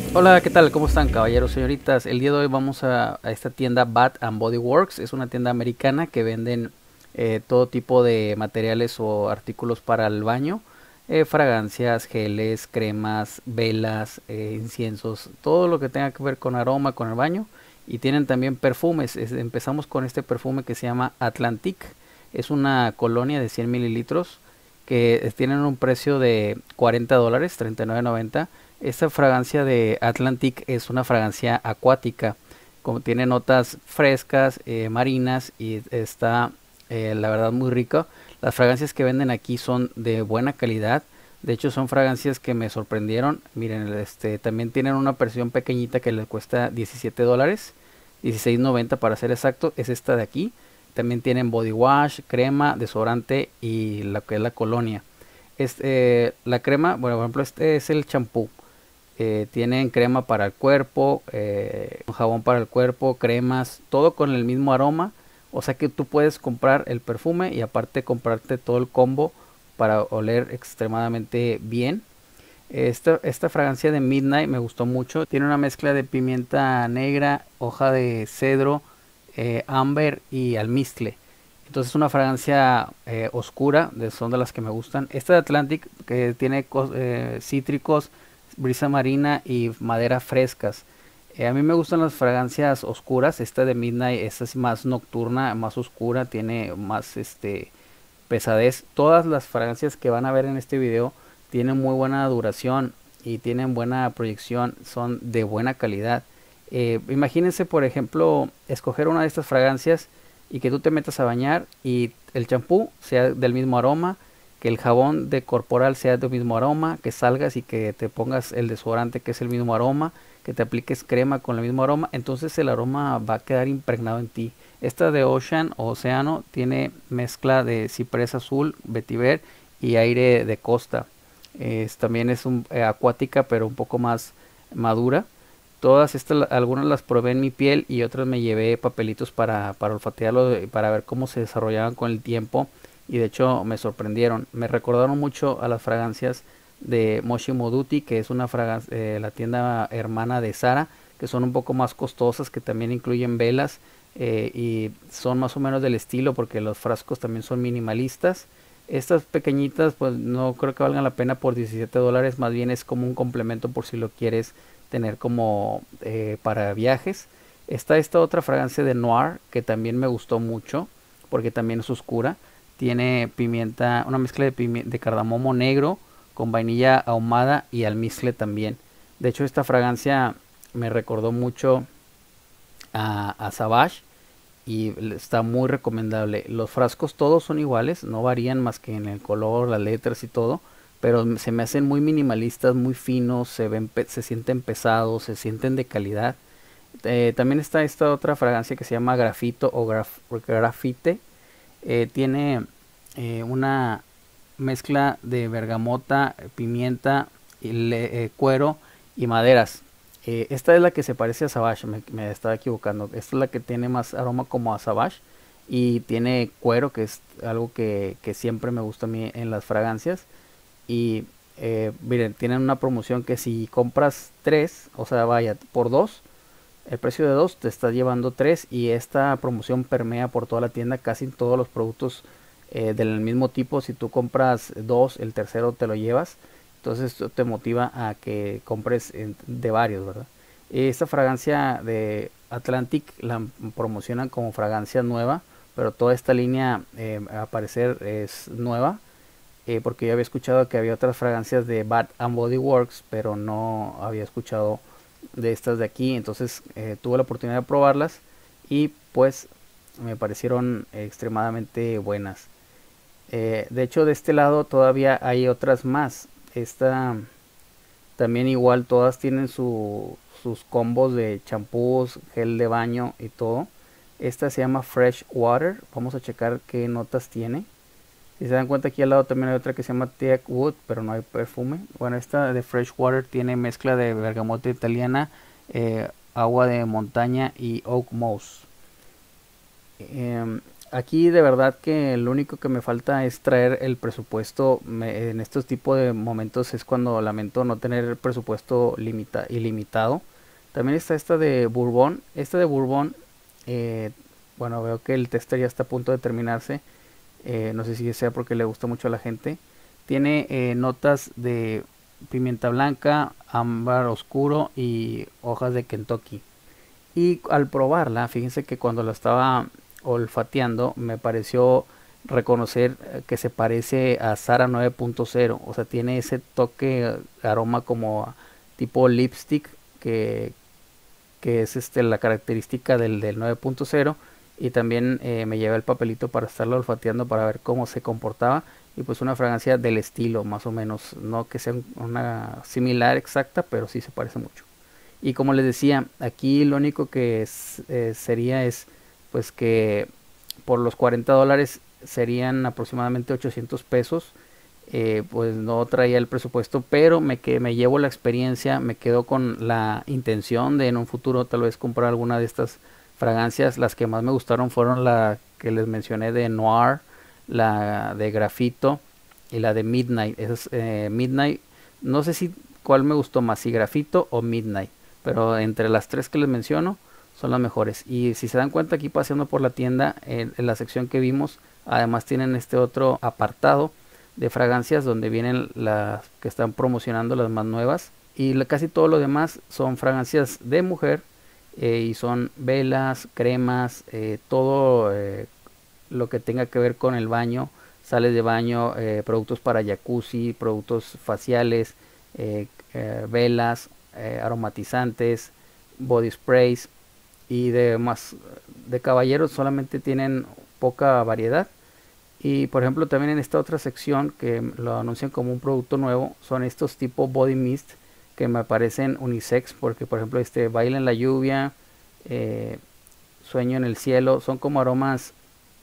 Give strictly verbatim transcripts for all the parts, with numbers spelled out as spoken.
Hola, ¿qué tal? ¿Cómo están, caballeros, señoritas? El día de hoy vamos a, a esta tienda Bath and Body Works. Es una tienda americana que venden eh, todo tipo de materiales o artículos para el baño. Eh, fragancias, geles, cremas, velas, eh, inciensos, todo lo que tenga que ver con aroma, con el baño. Y tienen también perfumes. Es- empezamos con este perfume que se llama Atlantic. Es una colonia de cien mililitros que eh, tienen un precio de cuarenta dólares, treinta y nueve noventa. Esta fragancia de Atlantic es una fragancia acuática, como tiene notas frescas, eh, marinas y está eh, la verdad muy rica. Las fragancias que venden aquí son de buena calidad. De hecho son fragancias que me sorprendieron. Miren, este también tienen una versión pequeñita que les cuesta diecisiete dólares, dieciséis noventa para ser exacto. Es esta de aquí. También tienen body wash, crema, desodorante y lo que es la colonia. Este, la crema, bueno, por ejemplo, este es el champú. Eh, tienen crema para el cuerpo, eh, jabón para el cuerpo, cremas, todo con el mismo aroma. O sea que tú puedes comprar el perfume y aparte comprarte todo el combo para oler extremadamente bien. Esta, esta fragancia de Midnight me gustó mucho. Tiene una mezcla de pimienta negra, hoja de cedro, eh, amber y almizcle. Entonces es una fragancia eh, oscura, de, son de las que me gustan. Esta de Atlantic que tiene eh, cítricos, brisa marina y madera frescas. Eh, a mí me gustan las fragancias oscuras. Esta de Midnight esta es más nocturna, más oscura, tiene más este pesadez. Todas las fragancias que van a ver en este video tienen muy buena duración y tienen buena proyección, son de buena calidad. Eh, imagínense, por ejemplo, escoger una de estas fragancias y que tú te metas a bañar y el champú sea del mismo aroma, que el jabón de corporal sea del mismo aroma, que salgas y que te pongas el desodorante que es el mismo aroma, que te apliques crema con el mismo aroma, entonces el aroma va a quedar impregnado en ti. Esta de Ocean o Océano tiene mezcla de ciprés azul, vetiver y aire de costa. Es, también es un, eh, acuática pero un poco más madura. Todas estas, algunas las probé en mi piel y otras me llevé papelitos para, para olfatearlo, para ver cómo se desarrollaban con el tiempo. Y de hecho me sorprendieron. Me recordaron mucho a las fragancias de Moshi Moduti, que es una fragancia, eh, la tienda hermana de Zara, que son un poco más costosas, que también incluyen velas eh, y son más o menos del estilo porque los frascos también son minimalistas. Estas pequeñitas pues no creo que valgan la pena por diecisiete dólares, más bien es como un complemento por si lo quieres tener como eh, para viajes. Está esta otra fragancia de Noir que también me gustó mucho porque también es oscura. Tiene pimienta, una mezcla de, de cardamomo negro con vainilla ahumada y almizcle también. De hecho esta fragancia me recordó mucho a, a Savage y está muy recomendable. Los frascos todos son iguales, no varían más que en el color, las letras y todo, pero se me hacen muy minimalistas, muy finos, se ven, se sienten pesados, se sienten de calidad. Eh, también está esta otra fragancia que se llama grafito o graf, grafite. Eh, tiene eh, una mezcla de bergamota, pimienta, y le, eh, cuero y maderas. Eh, esta es la que se parece a Savage, me, me estaba equivocando. Esta es la que tiene más aroma como a Savage y tiene cuero, que es algo que, que siempre me gusta a mí en las fragancias. Y eh, miren, tienen una promoción que si compras tres, o sea, vaya, por dos, el precio de dos te está llevando tres y esta promoción permea por toda la tienda, casi en todos los productos eh, del mismo tipo. Si tú compras dos, el tercero te lo llevas. Entonces esto te motiva a que compres en, de varios, ¿verdad? Esta fragancia de Atlantic la promocionan como fragancia nueva, pero toda esta línea eh, a parecer es nueva. Eh, porque yo había escuchado que había otras fragancias de Bath and Body Works, pero no había escuchado de estas de aquí. Entonces eh, tuve la oportunidad de probarlas y pues me parecieron extremadamente buenas. Eh, de hecho de este lado todavía hay otras más. Esta también igual todas tienen su, sus combos de champús, gel de baño y todo. Esta se llama Fresh Water. Vamos a checar qué notas tiene. Si se dan cuenta aquí al lado también hay otra que se llama Teak Wood, pero no hay perfume. Bueno, esta de Fresh Water tiene mezcla de bergamota italiana, eh, agua de montaña y oak moss. Eh, aquí de verdad que lo único que me falta es traer el presupuesto. Me, en estos tipos de momentos es cuando lamento no tener el presupuesto limita, ilimitado. También está esta de Bourbon. Esta de Bourbon, eh, bueno, veo que el tester ya está a punto de terminarse. Eh, no sé si sea porque le gusta mucho a la gente. Tiene eh, notas de pimienta blanca, ámbar oscuro y hojas de Kentucky. Y al probarla, fíjense que cuando la estaba olfateando me pareció reconocer que se parece a Sara nueve punto cero. O sea, tiene ese toque aroma como tipo lipstick que, que es este la característica del, del nueve punto cero. Y también eh, me llevé el papelito para estarlo olfateando para ver cómo se comportaba. Y pues una fragancia del estilo, más o menos. No que sea una similar exacta, pero sí se parece mucho. Y como les decía, aquí lo único que es, eh, sería es pues que por los cuarenta dólares serían aproximadamente ochocientos pesos. Eh, pues no traía el presupuesto, pero me, que, me llevo la experiencia, me quedo con la intención de en un futuro tal vez comprar alguna de estas fragancias. Las que más me gustaron fueron la que les mencioné de Noir, la de Grafito y la de Midnight. Esas, eh, Midnight, no sé si cuál me gustó más, si Grafito o Midnight, pero entre las tres que les menciono son las mejores. Y si se dan cuenta, aquí paseando por la tienda, en, en la sección que vimos, además tienen este otro apartado de fragancias donde vienen las que están promocionando, las más nuevas, y la, casi todo lo demás son fragancias de mujer, eh, y son velas, cremas, eh, todo eh, lo que tenga que ver con el baño, sales de baño, eh, productos para jacuzzi, productos faciales, eh, eh, velas, eh, aromatizantes, body sprays. Y de más de caballeros solamente tienen poca variedad. Y por ejemplo también en esta otra sección que lo anuncian como un producto nuevo, son estos tipo body mist que me parecen unisex, porque por ejemplo este baile en la lluvia, eh, sueño en el cielo, son como aromas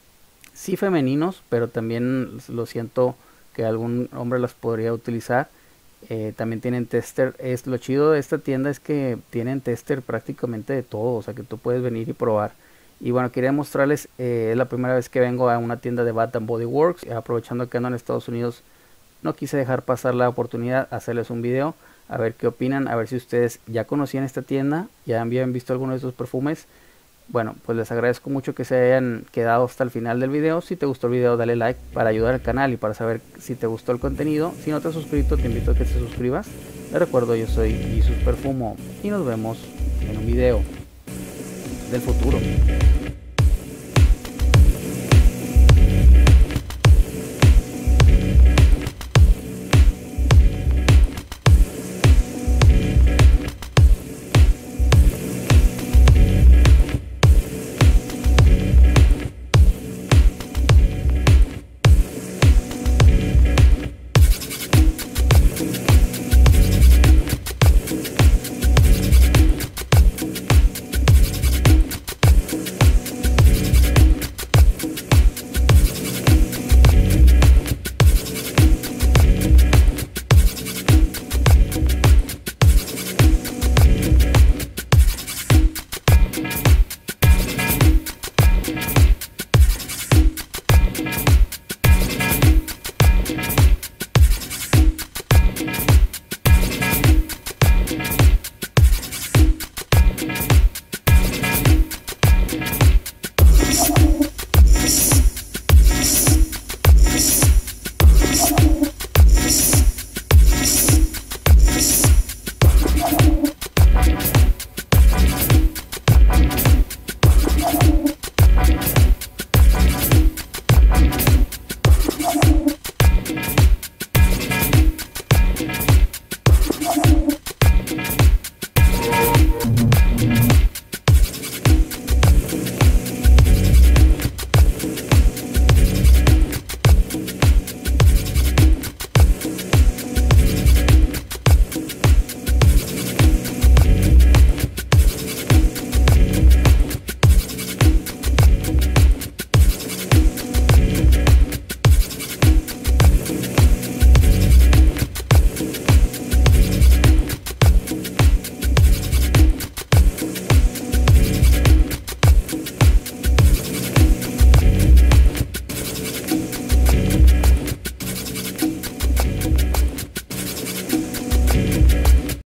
sí femeninos, pero también lo siento que algún hombre las podría utilizar. Eh, también tienen tester. Es lo chido de esta tienda es que tienen tester prácticamente de todo, o sea que tú puedes venir y probar. Y bueno, quería mostrarles, eh, es la primera vez que vengo a una tienda de Bath and Body Works, aprovechando que ando en Estados Unidos, no quise dejar pasar la oportunidad de hacerles un video, a ver qué opinan, a ver si ustedes ya conocían esta tienda, ya habían visto alguno de estos perfumes. Bueno, pues les agradezco mucho que se hayan quedado hasta el final del video. Si te gustó el video, dale like para ayudar al canal y para saber si te gustó el contenido. Si no te has suscrito, te invito a que te suscribas. Te recuerdo, yo soy Jesus Perfumo y nos vemos en un video del futuro.